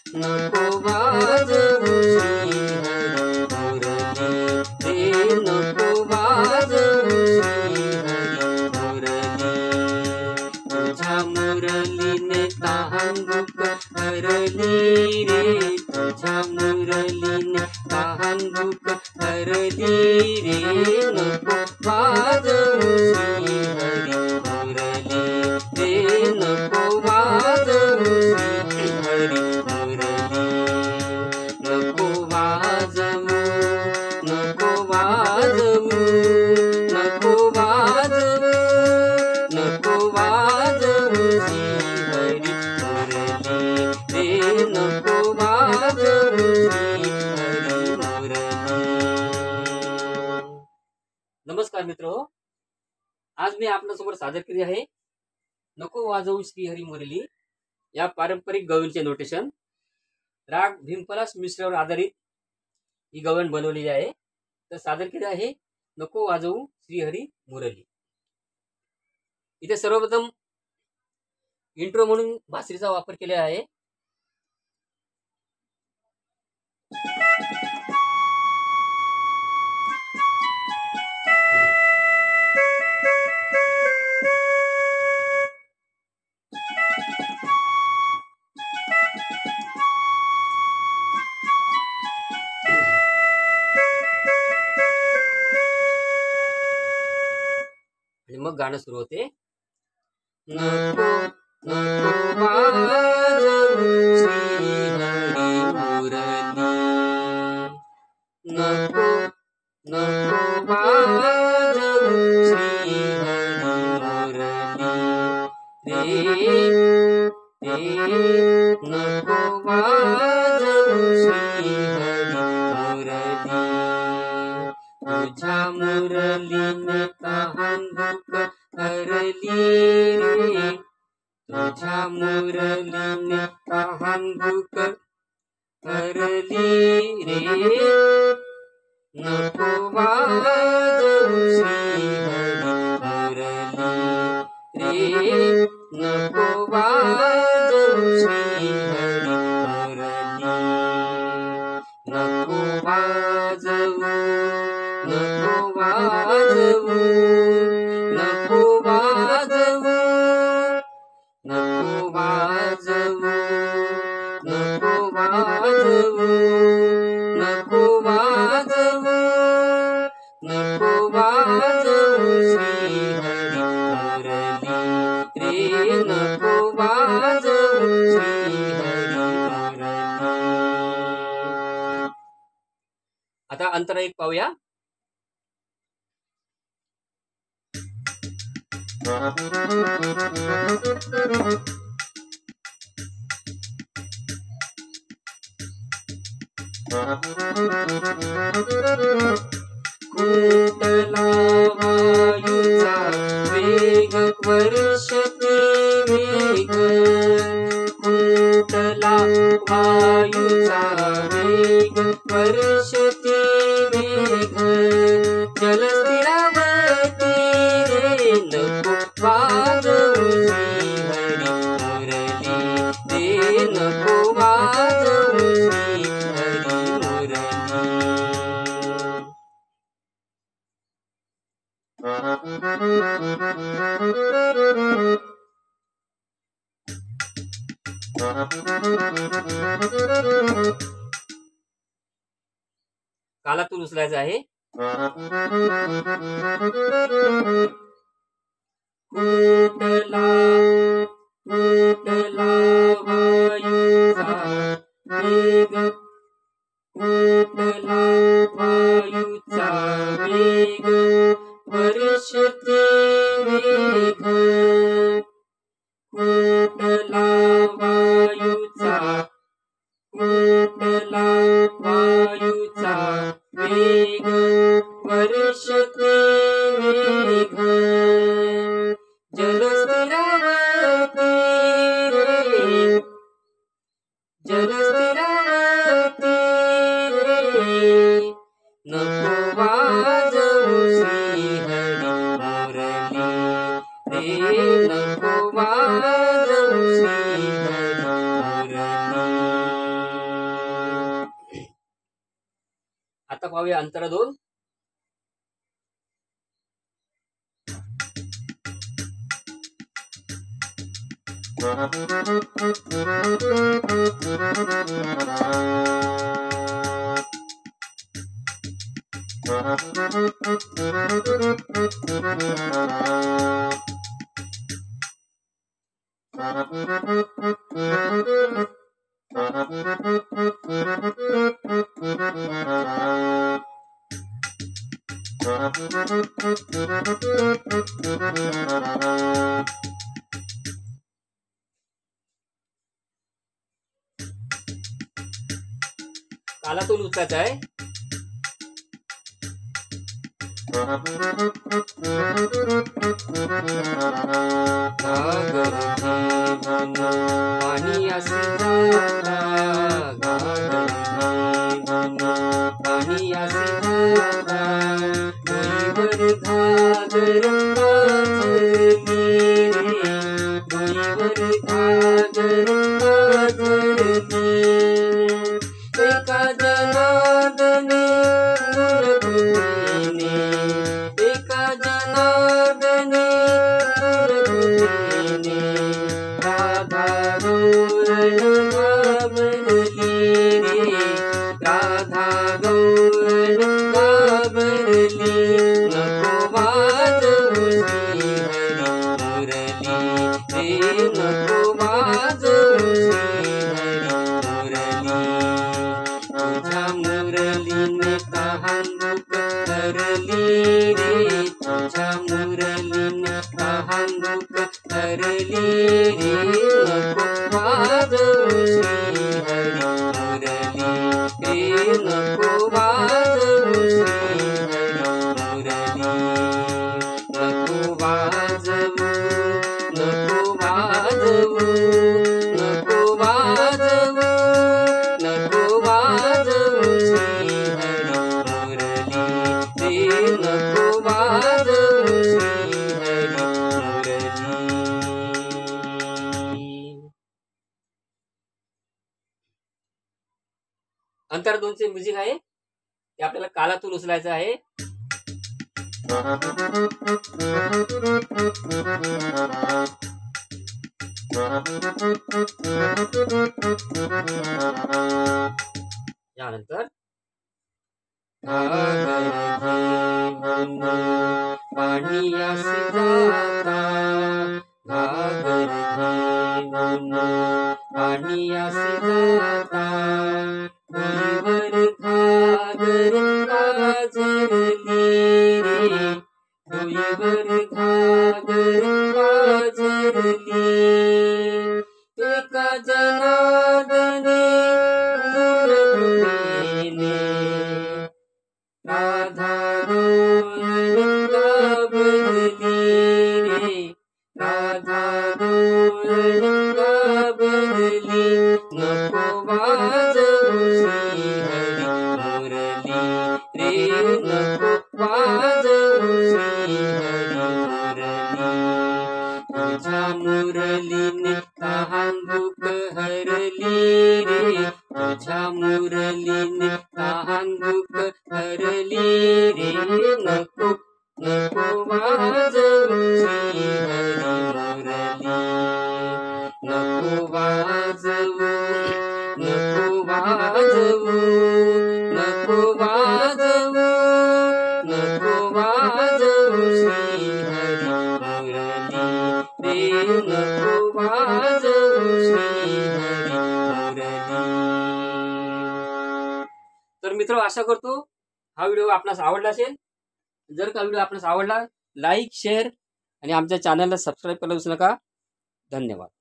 नको वाजवू श्रीहरी मुरली रे नको वाजवू श्रीहरी मुरली तुझ्या मुरलीने तहानभूक हरली रे तुझ्या मुरलीने तहानभूक हरली रे नको वाजवू श्रीहरी मुरली रे नको वाजवू श्रीहरी मुरली नको वाजवू नको वाजवू नको वाजवू नको वाजवू श्रीहरी मुरली रे नको वाजवू श्रीहरी मुरली। नमस्कार मित्र, आज मी आपल्यासमोर सादर केली आहे नको वाजवू श्रीहरी मुरली या पारंपरिक गवळणीचे नोटेशन। राग भीमपलास मिश्रावर आधारित ही गवळण बनवलेली आहे, तर सादर केली आहे नको वाजवू श्रीहरी मुरली। इथे सर्वप्रथम इंट्रो म्हणून बासरीचा वापर केला आहे। आणि मग गाणं सुरू होते। नको नको वाजवू श्रीहरी मुरली नको नको वाजवू श्रीहरी मुरली रे नको वाजवू श्रीहरी मुरली तुझ्या मुरलीने तहानभूक हरली रे तुझ्या मुरलीने तहानभूक हरली रे नको वाजवू श्रीहरी मुरली रे नको वाजवू श्रीहरी मुरली नको वाजवू नको वाजवू नको वाजवू नको वाजवू नको वाजवू नको वाजवू नको वाजवू श्रीहरी मुरली रे नको वाजवू श्रीहरी मुरली। आता अंतरा एक पाहूया। कुंतला वायूचा वेग वर्षते वेग कुंतला वायूचा वेग वर्षते वेग जलस्थिरावती रे नको वाजवू श्रीहरी मुरली रे नको वाजवू श्रीहरी मुरली। कालातून उचलायचं आहे। कुंतला कुंतला वायूचा वेग कुंतला वायूचा वेग वर्षते वेग कुंतला वायूचा कुंतला वायूचा वेग वर्षते वेग जलस्थिरावती रे जलस्थिरावती रे नको वाजवू श्रीहरी मुरली रे नको वाजवू श्रीहरी मुरली। पाहूया अंतरा 2. कालातून उचलायचा आहे. पाणी असे पाणी असे डोईवर घागर डोईवर घागर एका जनार्दने एका जनार्दने राधा गौरण घाबरली रे राधा गौरण घाबरली नको वाजवू श्री हरी मुरली रे नको वाजवू श्री हरी मुरली तुझ्या मुरलीने तहानभूक करली रे तुझ्या मुरलीने तहानभूक करली रे नको वाजवू श्री हरी मुरली रे नको वाजवू श्री हरी मुरली नको वाजवू नको वाजवू नको वाजवू नको वाजवू श्री हरी मुरली रे नको वाजवू श्री हरी मुरली. अंतर 2 चे म्युझिक आहे ते आपल्याला कालातून उचलायचं आहे. यानंतर पाणी असे जाता घागर घेऊन पाणी असे जाता डोईवर घागर पाझरली रे डोईवर घागर पाझरली एका जनार्दने राधा गौरण घाबरली रे राधा गौरण घाबरली नको वाजवू श्री हरी मुरली रे नको वाजवू श्री हरी मुरली तुझ्या मुरलीने तहानभूक हरली रे तुझ्या मुरलीने तहानभूक हरली रे नको नको वाजवू श्री हरी मुरली नको वाजवू नको वाजवू नको वाजवू नको वाजवू श्री हरी मुरली रे नको वाजवू श्री हरी मुरली. तर मित्र आशा करतो हा व्हिडिओ आपणास आवडला असेल. जर का व्हिडिओ आपणास आवडला लाईक शेअर आणि आमच्या चॅनलला सबस्क्राईब करायला विसरू नका. धन्यवाद.